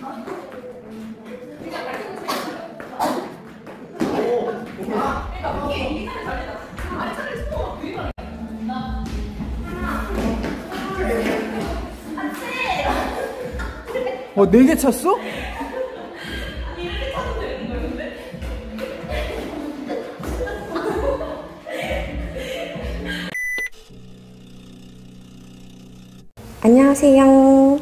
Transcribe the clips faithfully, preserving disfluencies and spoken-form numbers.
어, 네 개 찼어? 이렇게 차도 되는 거였는데? 안녕하세요.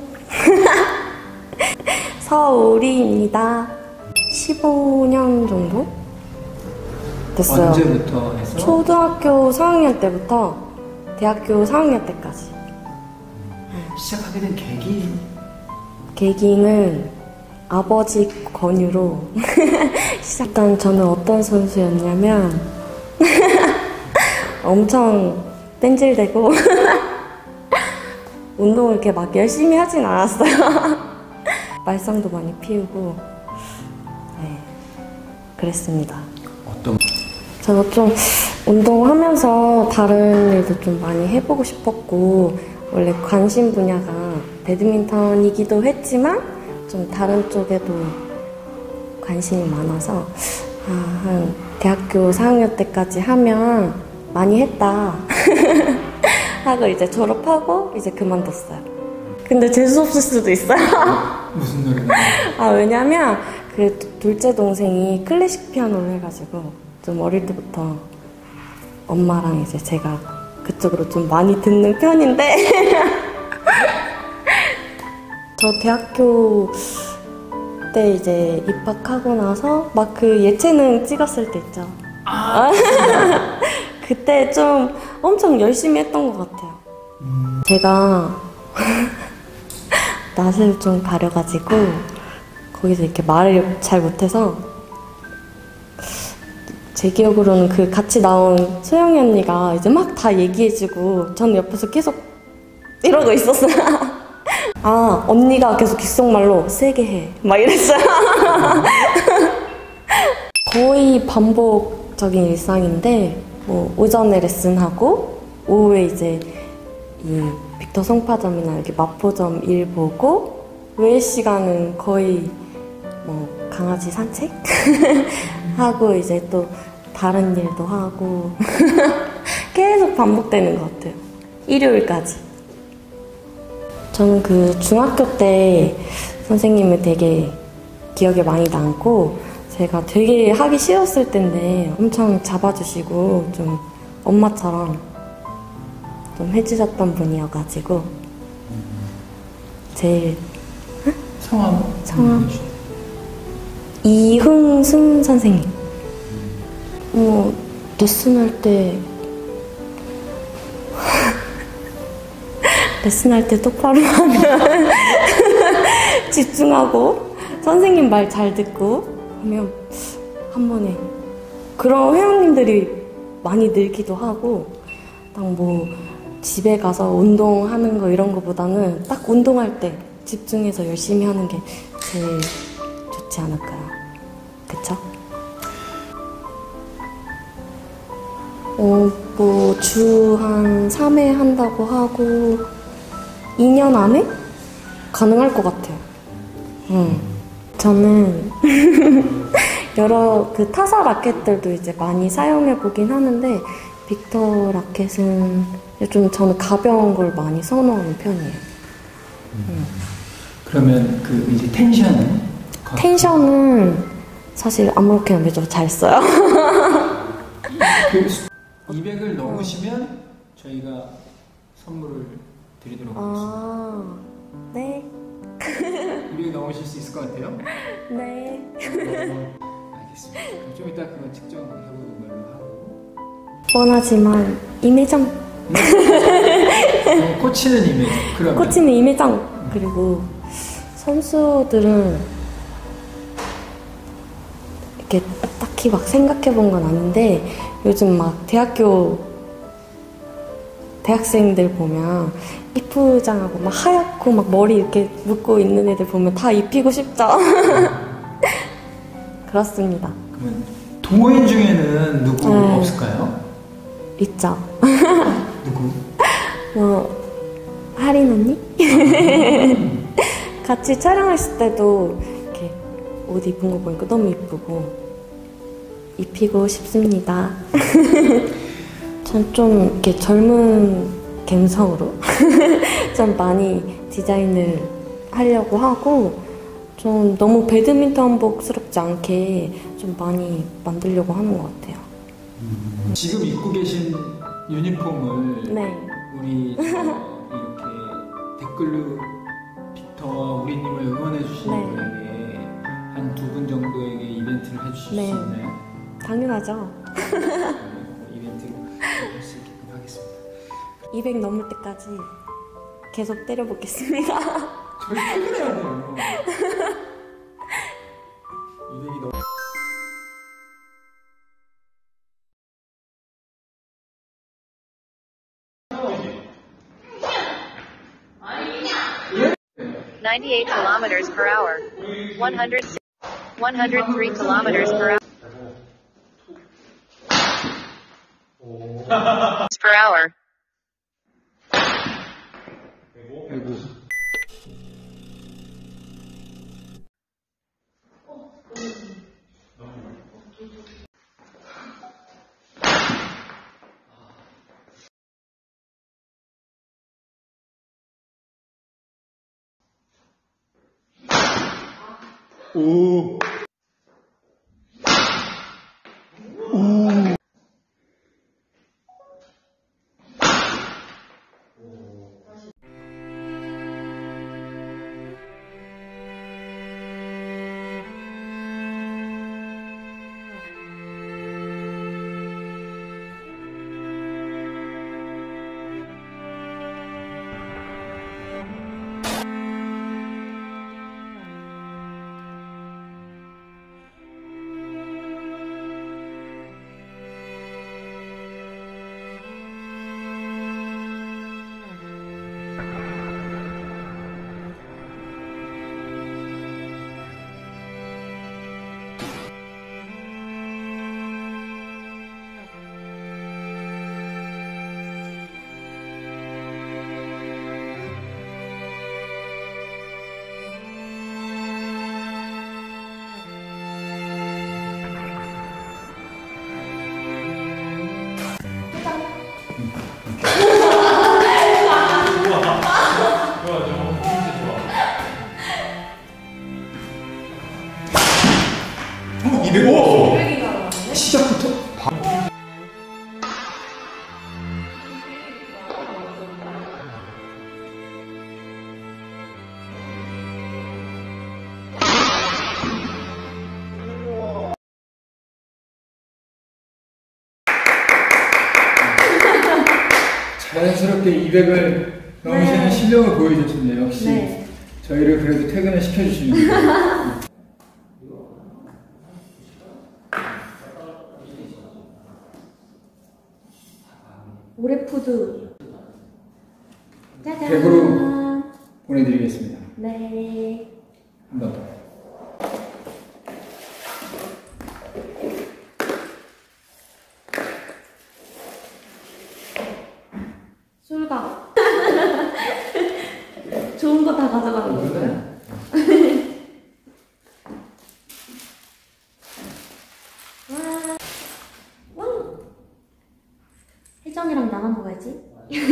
서우리입니다. 십오 년 정도 됐어요. 언제부터 했어? 초등학교 사 학년 때부터 대학교 사 학년 때까지. 시작하게 된 계기? 계기는 아버지 권유로 시작. 일단 저는 어떤 선수였냐면 엄청 뺀질대고 운동을 이렇게 막 열심히 하진 않았어요. 말썽도 많이 피우고 네, 그랬습니다. 어떤? 저는 좀 운동하면서 다른 일도 좀 많이 해보고 싶었고, 원래 관심 분야가 배드민턴이기도 했지만 좀 다른 쪽에도 관심이 많아서 아, 한 대학교 사 학년 때까지 하면 많이 했다 하고 이제 졸업하고 이제 그만뒀어요. 근데 재수없을 수도 있어요. 무슨 노래가? 아, 왜냐면 그 둘째 동생이 클래식 피아노를 해가지고 좀 어릴 때부터 엄마랑 이제 제가 그쪽으로 좀 많이 듣는 편인데 저 대학교 때 이제 입학하고 나서 막 그 예체능 찍었을 때 있죠. 아, 그때 좀 엄청 열심히 했던 것 같아요. 음. 제가 낯을 좀 가려가지고 거기서 이렇게 말을 잘 못해서 제 기억으로는 그 같이 나온 소영이 언니가 이제 막 다 얘기해주고 저는 옆에서 계속 이러고 있었어요. 아, 언니가 계속 귓속말로 세게 해 막 이랬어요. 거의 반복적인 일상인데 뭐 오전에 레슨하고 오후에 이제 이 빅터 송파점이나 이렇게 마포점 일 보고 외 시간은 거의 뭐 강아지 산책 하고 이제 또 다른 일도 하고 계속 반복되는 것 같아요. 일요일까지. 저는 그 중학교 때 선생님을 되게 기억에 많이 남고 제가 되게 하기 싫었을 때인데 엄청 잡아주시고 좀 엄마처럼 좀 해주셨던 분이어가지고 제일 응? 성함? 성함? 이흥순 선생님. 뭐 레슨할 때 레슨할 때 똑바로 하면 집중하고 선생님 말 잘 듣고 하면 한 번에 그런 회원님들이 많이 늘기도 하고 딱 뭐 집에 가서 운동하는 거 이런 거보다는 딱 운동할 때 집중해서 열심히 하는 게 제일 좋지 않을까요? 그쵸? 어, 뭐 주 한 삼 회 한다고 하고 이 년 안에 가능할 것 같아요. 음. 저는 여러 그 타사 라켓들도 이제 많이 사용해 보긴 하는데 빅터 라켓은 좀 저는 가벼운 걸 많이 선호하는 편이에요. 음. 음. 그러면 그 이제 텐션은? 텐션은 사실 아무렇게나 매주 잘 써요. 그 이백을 넘으시면 저희가 선물을 드리도록 하겠습니다. 아, 네. 이백 넘으실 수 있을 것 같아요? 네. 어, 알겠습니다. 그럼 좀 이따 그거 측정해보는 걸로 하고. 뻔하지만 임회장. 어, 코치는 임회장. 그러면 코치는 임회장. 그리고 선수들은 이렇게 딱히 막 생각해본 건 아닌데 요즘 막 대학교 대학생들 보면 이쁘장하고 막 하얗고 막 머리 이렇게 묶고 있는 애들 보면 다 입히고 싶죠. 그렇습니다. 그러면 동호인 중에는 누구 네. 없을까요? 있죠. 누구? 뭐 하린 언니? 같이 촬영했을 때도 이렇게 옷 입은 거 보니까 너무 이쁘고 입히고 싶습니다. 전 좀 이렇게 젊은 감성으로 좀 많이 디자인을 하려고 하고 좀 너무 배드민턴복스럽지 않게 좀 많이 만들려고 하는 것 같아요. 음, 지금 입고 계신 유니폼을 네. 우리 저 이렇게 댓글로 빅터와 우리님을 응원해 주시는 네. 분에게 한 두 분 정도에게 이벤트를 해주실 네. 수 있나요? 당연하죠. 이벤트로 할 수 있게끔 하겠습니다. 이백 넘을 때까지 계속 때려보겠습니다. 저희 퇴근해야 돼요. 이백이 넘. ninety-eight kilometers per hour. one hundred, one hundred three kilometers per hour. per hour. 아이고. 오. 오. 이백오! 시작부터? 자연스럽게 이백을 넘으시는 네. 실력을 보여주셨네요. 역시 네. 저희를 그래도 퇴근을 시켜주시는 오레푸드 짜잔. 백 으로 보내드리겠습니다. 네. 한 번 더. 술가. 좋은 거 다 가져가는 건가요? 와. 와. 혜정이랑 나만 먹어야지.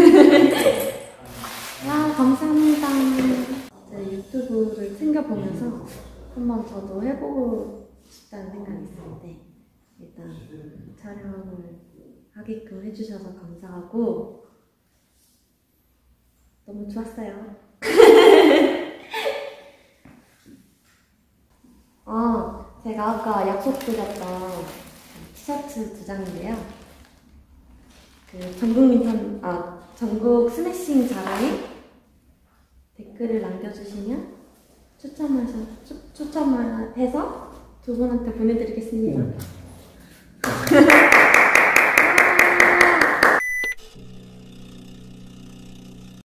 와, 감사합니다. 제 유튜브를 챙겨보면서 한번 저도 해보고 싶다는 생각이 있었는데 일단 촬영을 하게끔 해주셔서 감사하고 너무 좋았어요. 아, 제가 아까 약속드렸던 티셔츠 두 장인데요. 그 전국민턴, 아, 전국 스매싱 자랑에 댓글을 남겨주시면 추첨해서, 추, 추첨을 해서 두 분한테 보내드리겠습니다.